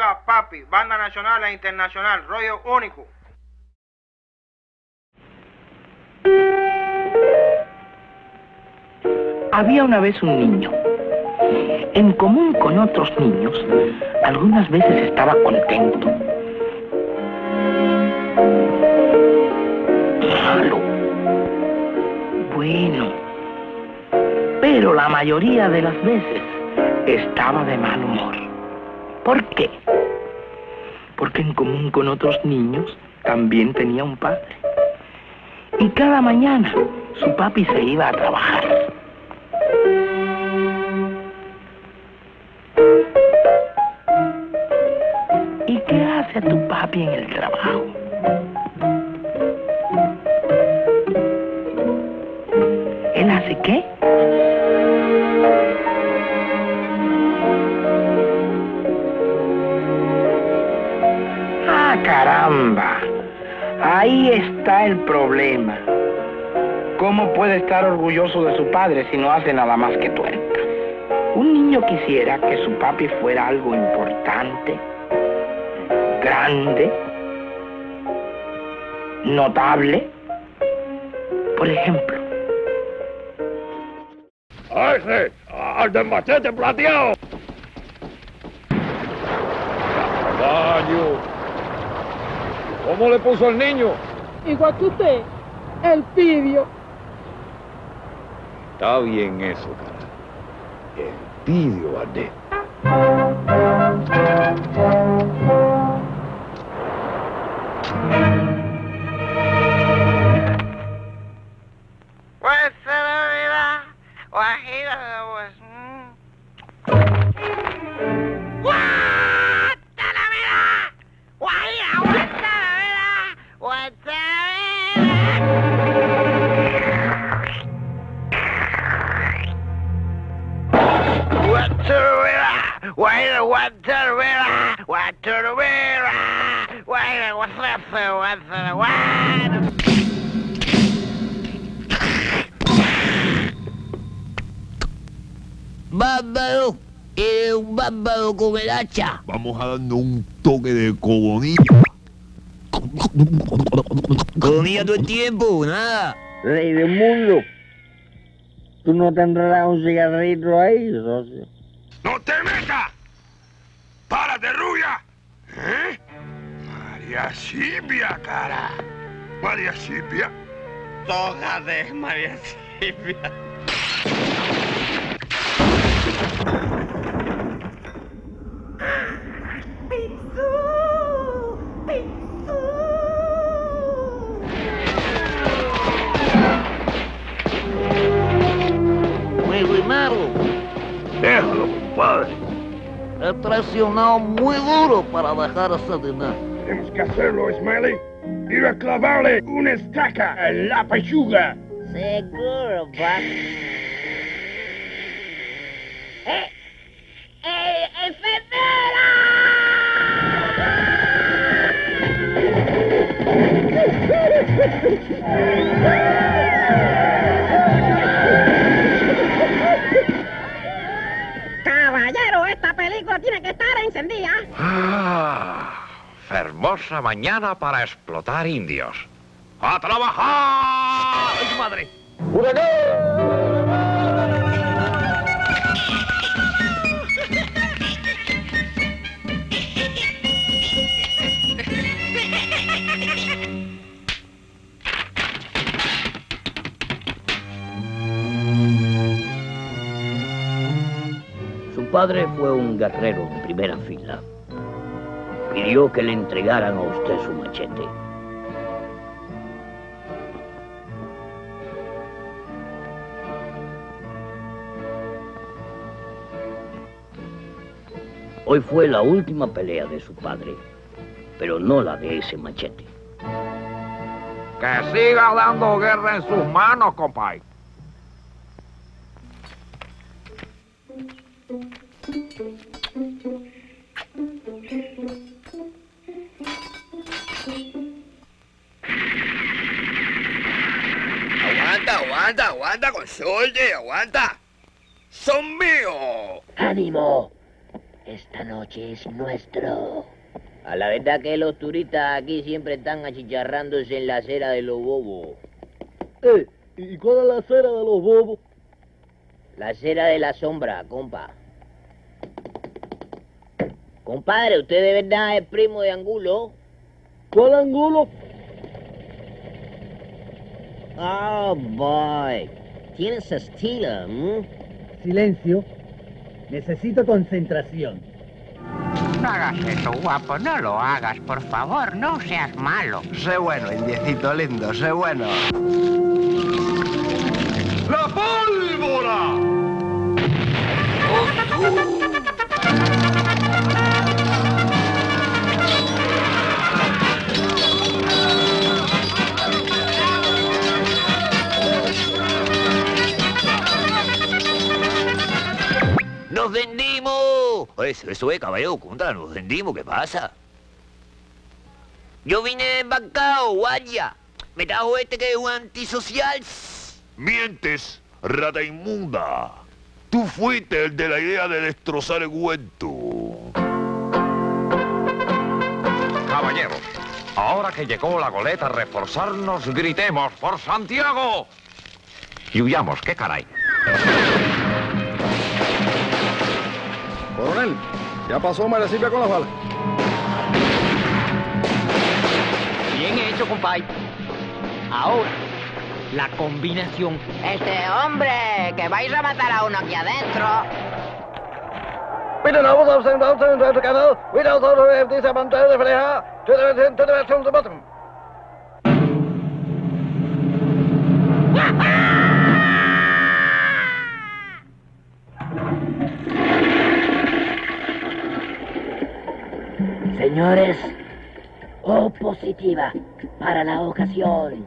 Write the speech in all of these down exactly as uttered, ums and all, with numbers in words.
Papá, papi, banda nacional e internacional, rollo único. Había una vez un niño. En común con otros niños, algunas veces estaba contento. Malo. Bueno. Pero la mayoría de las veces estaba de mal humor. ¿Por qué? Porque en común con otros niños también tenía un padre. Y cada mañana su papi se iba a trabajar. ¿Y qué hace tu papi en el trabajo? ¿Él hace qué? ¡Ah, caramba! Ahí está el problema. ¿Cómo puede estar orgulloso de su padre si no hace nada más que tuercas? Un niño quisiera que su papi fuera algo importante, grande, notable. Por ejemplo. ¡A ese! ¡Al del machete plateado! ¡Caballo! ¿Cómo le puso al niño? Igual que usted, el Pidio. Está bien eso, cara. El Pidio, Valdés. Pues se la vida, guajira, pues. ¡Guata la vida! ¡Guajira, guata la vida! ¡Guata la vida! Guajira, guata la vida! ¡Guata la vida! Guajira, guata la vida! ¡Guata la vida! Bárbaro, eres un bárbaro con el hacha. Vamos a darnos un toque de codonilla. Codonilla todo el tiempo, nada. Rey del mundo, ¿tú no tendrás un cigarrito ahí, socio? ¡No te metas! ¡Párate, rubia! ¿Eh? María Silvia, cara. María Silvia. Tócate, María Silvia. Muy rimado. Déjalo, compadre. He traicionado muy duro para dejar ese dinero. Tenemos que hacerlo, Smiley. Ir a clavarle una estaca a la pechuga. Seguro, papi. ¡Eh! ¡Eh! ¡Enfermera! Caballero, esta película tiene que estar encendida. Ah, hermosa mañana para explotar indios. ¡A trabajar! ¡Ay, madre! Su padre fue un guerrero de primera fila. Pidió que le entregaran a usted su machete. Hoy fue la última pelea de su padre, pero no la de ese machete. Que siga dando guerra en sus manos, compay. Aguanta, aguanta, aguanta, consorte, aguanta. Son míos. ¡Ánimo! Esta noche es nuestro. A la verdad que los turistas aquí siempre están achicharrándose en la acera de los bobos. Eh, ¿y cuál es la acera de los bobos? La acera de la sombra, compa. Compadre, ¿usted de verdad es primo de Angulo? ¿Cuál Angulo? Oh, boy. Tienes estilo, ¿m? Silencio. Necesito concentración. No hagas eso, guapo, no lo hagas, por favor, no seas malo. Sé bueno, indiecito lindo, sé bueno. ¡La pólvora! ¡Nos vendimos! Eso, eso es, caballero, contra, nos vendimos, ¿qué pasa? Yo vine embarcado, guaya. Me trajo este que es un antisocial. Mientes, rata inmunda. Tú fuiste el de la idea de destrozar el huerto. Caballeros, ahora que llegó la goleta a reforzarnos, gritemos por Santiago. Y huyamos, ¿qué caray? Coronel, ya pasó Marecipia con las balas. Bien hecho, compadre. Ahora, la combinación. Este hombre, que vais a matar a uno aquí adentro. Bitte nach Hause aufstellen, aufstellen, zweite Kanal. Wieder aus Auto, dieser Mann, der Verleger. Töte, töte, töte, töte, töte, bottom. Señores, O positiva para la ocasión.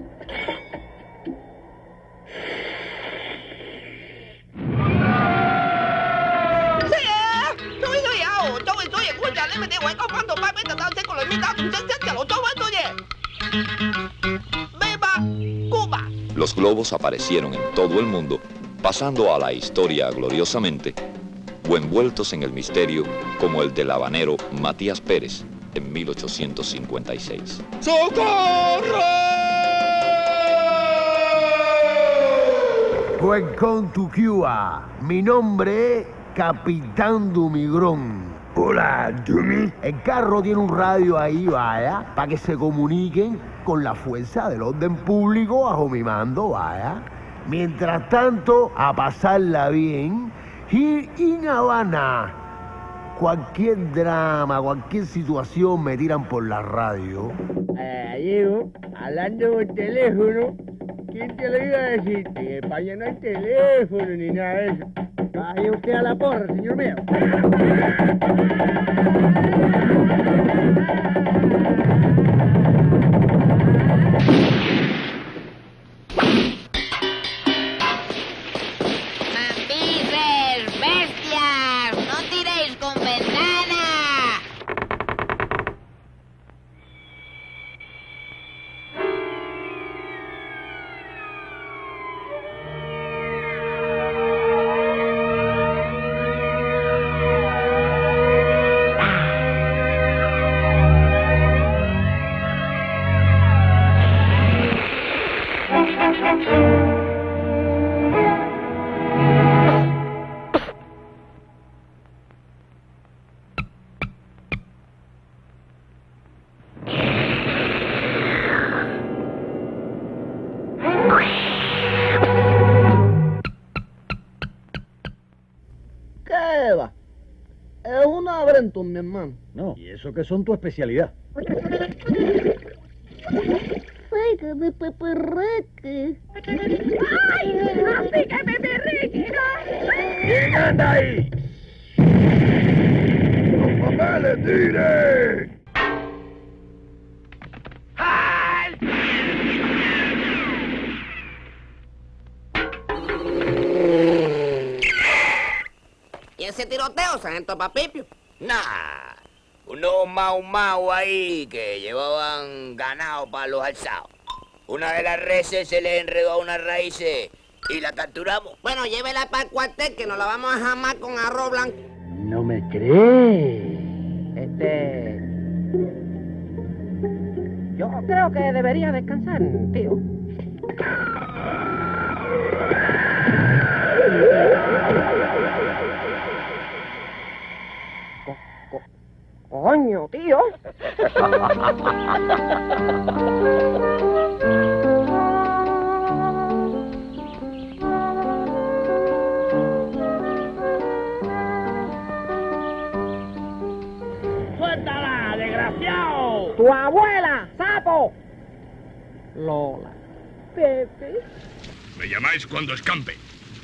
Los globos aparecieron en todo el mundo, pasando a la historia gloriosamente, o envueltos en el misterio como el del habanero Matías Pérez en mil ochocientos cincuenta y seis. ¡Socorro! Welcome to Cuba. Mi nombre es Capitán Dumigrón. Hola, Dumi. El carro tiene un radio ahí, vaya, para que se comuniquen con la fuerza del orden público bajo mi mando, vaya. Mientras tanto, a pasarla bien. Here in Habana, cualquier drama, cualquier situación me tiran por la radio. Eh, Diego, hablando por teléfono, ¿quién te lo iba a decir? En España no hay teléfono ni nada de eso. Vaya usted a la porra, señor mío. ¿Qué va? Es una Brenton, mi hermano. No, y eso que son tu especialidad. Ay, de peperreque. ¡Ay! ¡Así que peperreque! ¿Quién anda ahí? ¡Los papeles, tire! ¿Y ese tiroteo, sargento Papipio? Nah, unos mau mau ahí que llevaban ganado para los alzados. Una de las reses se le enredó a unas raíces y la capturamos. Bueno, llévela para el cuartel que nos la vamos a jamar con arroz blanco. no me cree. Este... Yo creo que debería descansar, tío. Co co coño, tío. ¡Suéltala, desgraciado! ¡Tu abuela, sapo! Lola. Pepe. Me llamáis cuando escampe.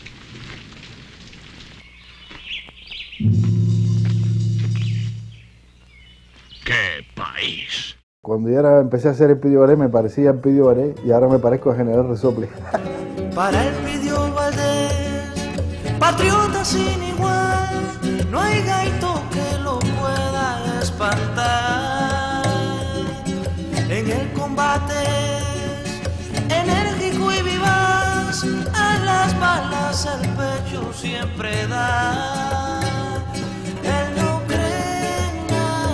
¡Qué país! Cuando yo era, empecé a hacer el Pidio Baré, me parecía el Pidio Baré y ahora me parezco a General Resople. Para el Pidio Valdés, patriota sin igual, no hay gaito que lo pueda espantar. En el combate, enérgico y vivaz, a las balas el pecho siempre da. Él no cree en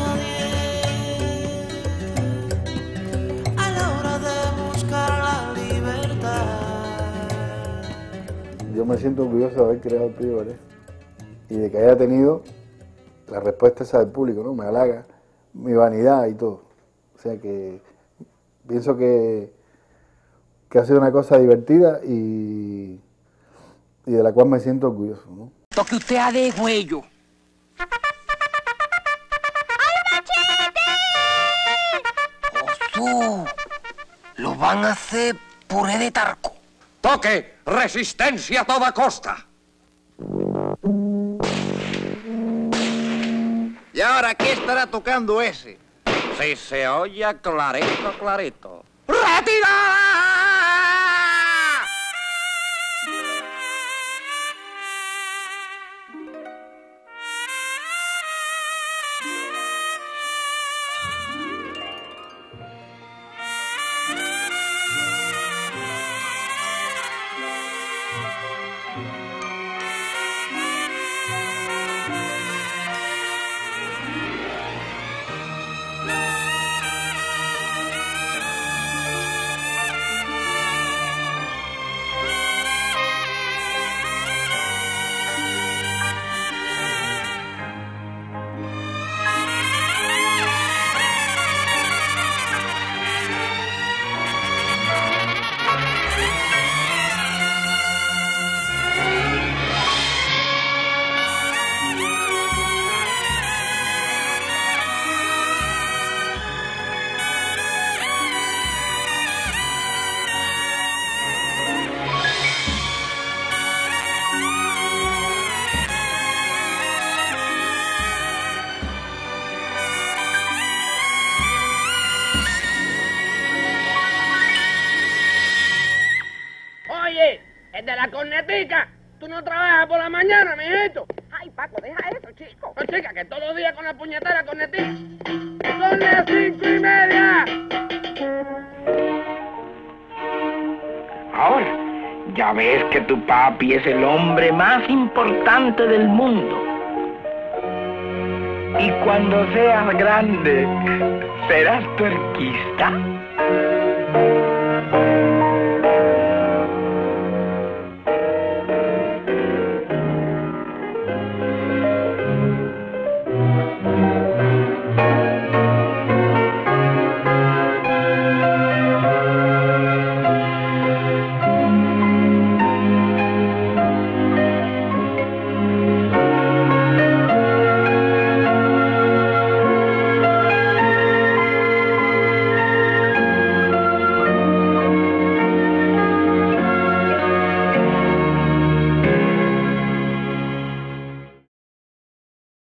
nadie a la hora de buscar la libertad. Yo me siento orgulloso de haber creado el Pidio Baré y de que haya tenido la respuesta esa del público, ¿no? Me halaga mi vanidad y todo. O sea que pienso que, que ha sido una cosa divertida y, y de la cual me siento orgulloso, ¿no? Toque usted a de huello. ¡Josú! Lo van a hacer puré de tarco. ¡Toque! ¡Resistencia a toda costa! ¿Y ahora qué estará tocando ese? Si se oye clarito, clarito. ¡Retirada! ¡El de la cornetica! ¿Tú no trabajas por la mañana, mijito? Ay, Paco, deja eso, chico. No, chica, que todos los días con la puñetera cornetica. ¡Son las cinco y media! Ahora, ya ves que tu papi es el hombre más importante del mundo. Y cuando seas grande, serás tuerquista.